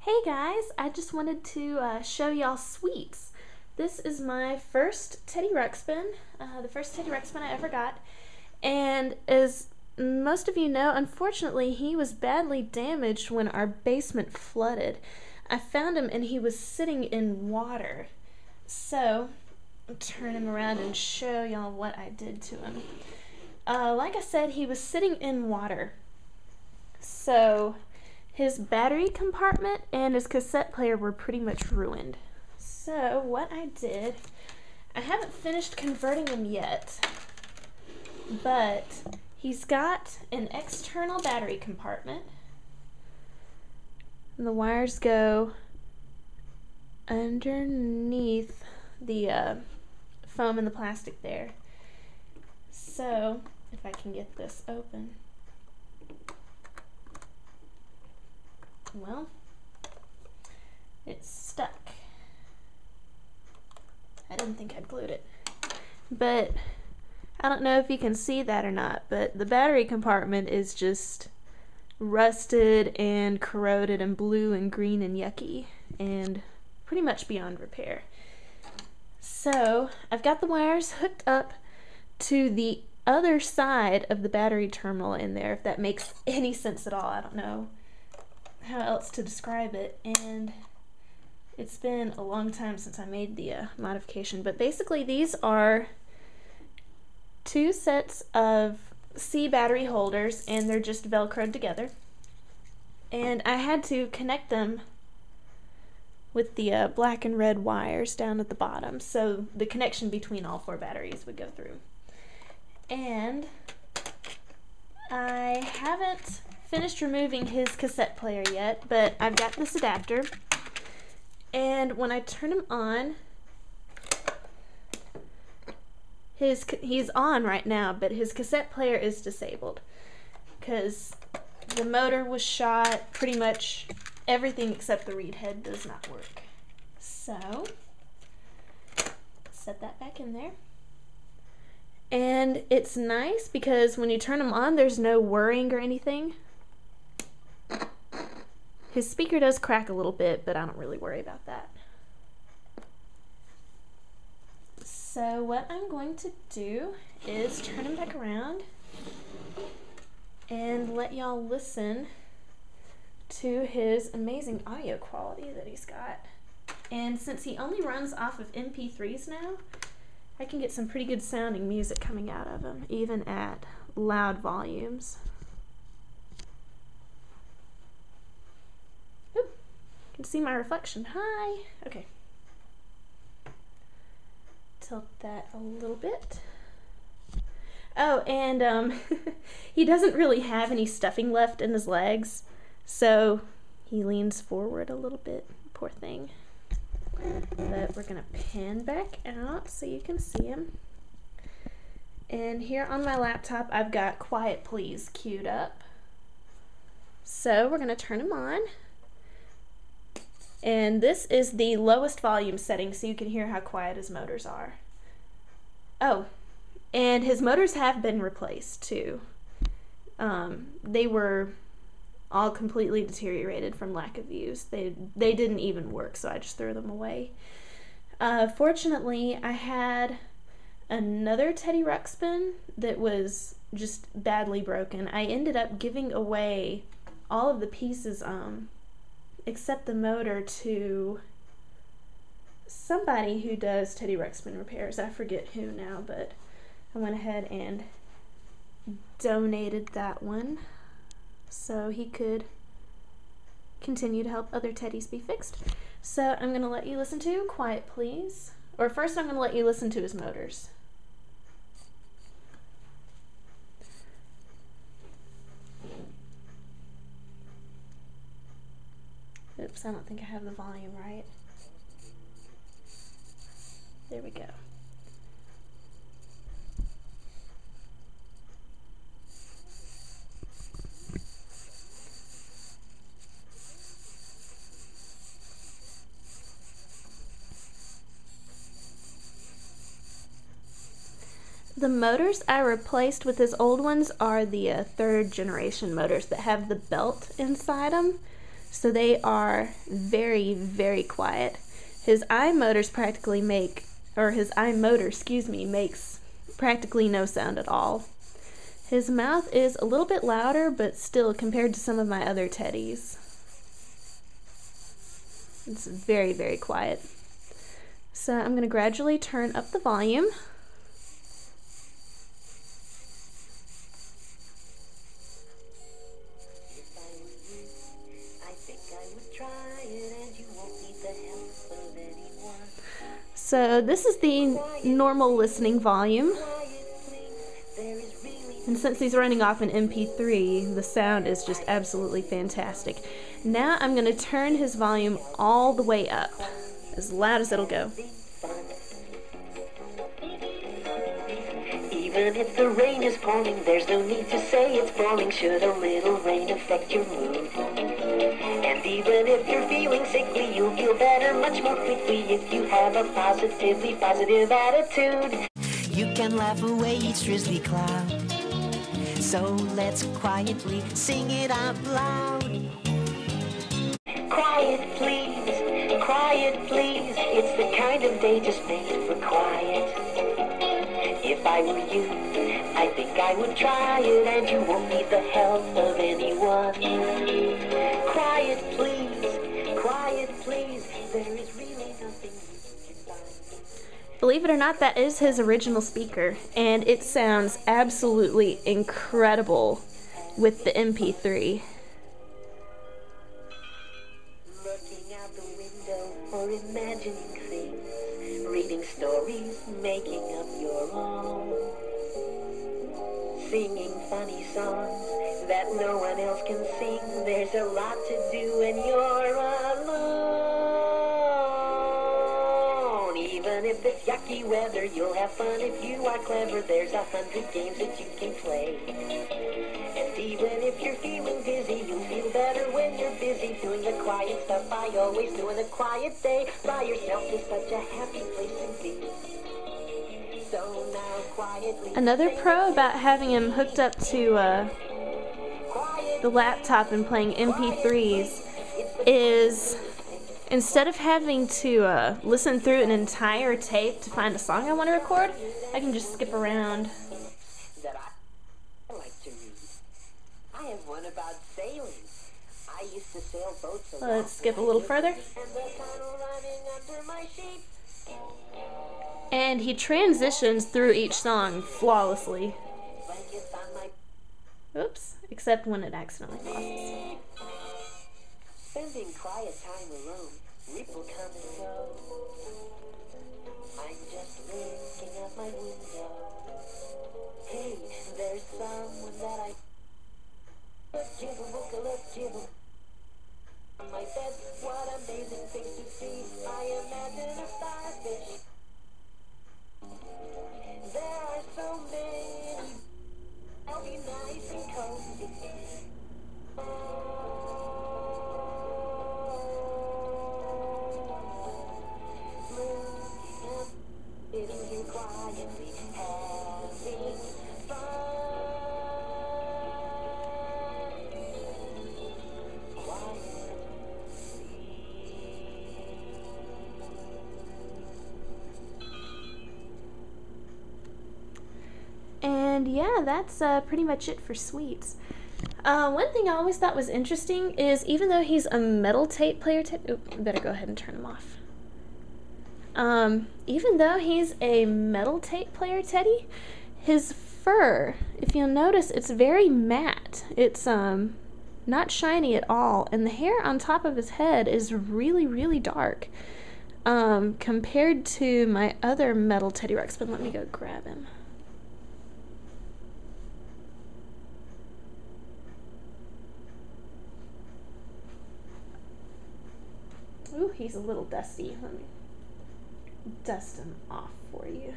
Hey guys, I just wanted to show y'all sweets. This is my first Teddy Ruxpin, the first Teddy Ruxpin I ever got, and as most of you know, unfortunately he was badly damaged when our basement flooded. I found him and he was sitting in water, so I'll turn him around and show y'all what I did to him. Like I said, he was sitting in water, so his battery compartment and his cassette player were pretty much ruined. So what I did, I haven't finished converting him yet, but he's got an external battery compartment. And the wires go underneath the foam and the plastic there. So if I can get this open. Well, it's stuck. I didn't think I'd glued it. But I don't know if you can see that or not, but the battery compartment is just rusted and corroded and blue and green and yucky and pretty much beyond repair. So I've got the wires hooked up to the other side of the battery terminal in there, if that makes any sense at all. I don't know how else to describe it, and it's been a long time since I made the modification, but basically these are two sets of C battery holders and they're just velcroed together, and I had to connect them with the black and red wires down at the bottom so the connection between all four batteries would go through. And I haven't finished removing his cassette player yet, but I've got this adapter, and when I turn him on, he's on right now, but his cassette player is disabled because the motor was shot. Pretty much everything except the reed head does not work. So set that back in there. And it's nice because when you turn them on, there's no whirring or anything. His speaker does crack a little bit, but I don't really worry about that. So what I'm going to do is turn him back around and let y'all listen to his amazing audio quality that he's got. And since he only runs off of MP3s now, I can get some pretty good sounding music coming out of him, even at loud volumes. Oop, you can see my reflection. Hi! Okay. Tilt that a little bit. Oh, and he doesn't really have any stuffing left in his legs, so he leans forward a little bit. Poor thing. But we're going to pan back out so you can see him. And here on my laptop I've got Quiet Please queued up. So we're going to turn him on. And this is the lowest volume setting so you can hear how quiet his motors are. Oh, and his motors have been replaced too. They were all completely deteriorated from lack of use. They didn't even work, so I just threw them away. Fortunately, I had another Teddy Ruxpin that was just badly broken. I ended up giving away all of the pieces, except the motor, to somebody who does Teddy Ruxpin repairs. I forget who now, but I went ahead and donated that one so he could continue to help other teddies be fixed. So I'm going to let you listen to Quiet Please. Or first I'm going to let you listen to his motors. Oops, I don't think I have the volume right. There we go. The motors I replaced with his old ones are the third generation motors that have the belt inside them. So they are very, very quiet. His eye motors practically make, or his eye motor, excuse me, makes practically no sound at all. His mouth is a little bit louder, but still compared to some of my other teddies, it's very, very quiet. So I'm going to gradually turn up the volume. So this is the normal listening volume. And since he's running off an MP3, the sound is just absolutely fantastic. Now I'm going to turn his volume all the way up, as loud as it'll go. Even if the rain is pouring, there's no need to say it's falling. Should a little rain affect your mood? And even if you're feeling sickly, you'll feel better much more quickly if you have a positively positive attitude. You can laugh away each drizzly cloud. So let's quietly sing it out loud. Quiet please, it's the kind of day just made for quiet. If I were you, I think I would try it, and you won't need the help of anyone. Quiet please, there is really nothing you can find. Believe it or not, that is his original speaker, and it sounds absolutely incredible with the MP3. Looking out the window or imagining things, reading stories, making up your own, singing funny songs that no one else can sing. There's a lot to do when you're alone. Even if it's yucky weather, you'll have fun if you are clever. There's 100 games that you can play. And even if you're feeling dizzy, you'll feel better when you're busy doing the quiet stuff I always do in a quiet day. By yourself is such a happy place to be. So now quietly. Another pro about having him hooked up to the laptop and playing MP3s is instead of having to listen through an entire tape to find a song I want to record, I can just skip around. That I like to read. I have one about sailing. I used to sail boats a lot. Let's skip a little further. And the tunnel running under my sheep. And he transitions through each song flawlessly. Blankets on my Oops, except when it accidentally pauses. spending quiet time alone. People come and go. I'm just looking out my window. Hey, there's someone that I jibble. On my bed, what amazing things to see. I imagine a starfish. There are so many. I'll be nice and cozy. Sitting here quietly, having fun. And yeah, that's pretty much it for Sweets. One thing I always thought was interesting is even though he's a metal tape player, better go ahead and turn him off. Even though he's a metal tape player teddy, his fur, if you'll notice, it's very matte. It's not shiny at all, and the hair on top of his head is really, really dark. Compared to my other metal Teddy Ruxpin. Let me go grab him. Ooh, he's a little dusty. Let me dust him off for you.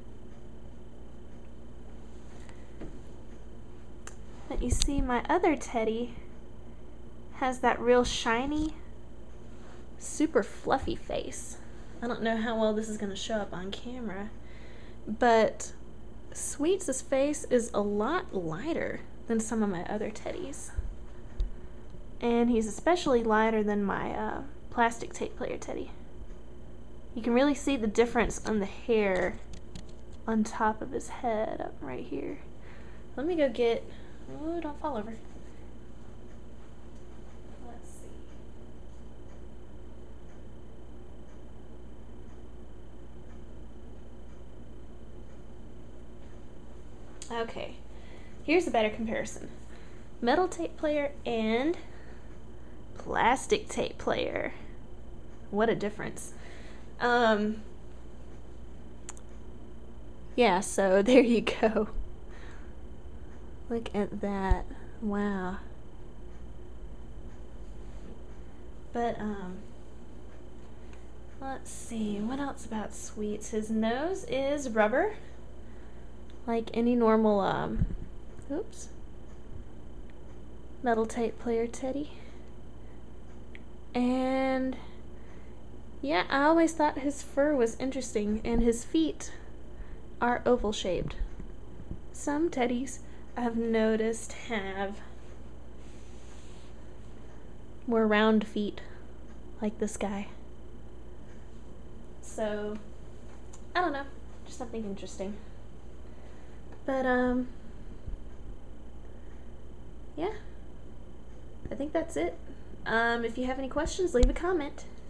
But you see, my other teddy has that real shiny, super fluffy face. I don't know how well this is going to show up on camera, but Sweets' face is a lot lighter than some of my other teddies. And he's especially lighter than my plastic tape player teddy. You can really see the difference on the hair on top of his head up right here. Let me go get, oh, don't fall over. Let's see. Okay, here's a better comparison. Metal tape player and plastic tape player. What a difference. Yeah, so there you go. Look at that. Wow. But, let's see, what else about Sweets? His nose is rubber, like any normal, oops, metal tape player teddy. And yeah, I always thought his fur was interesting, and his feet are oval shaped. Some teddies I've noticed have more round feet, like this guy. So, I don't know, just something interesting. But, yeah, I think that's it. If you have any questions, leave a comment.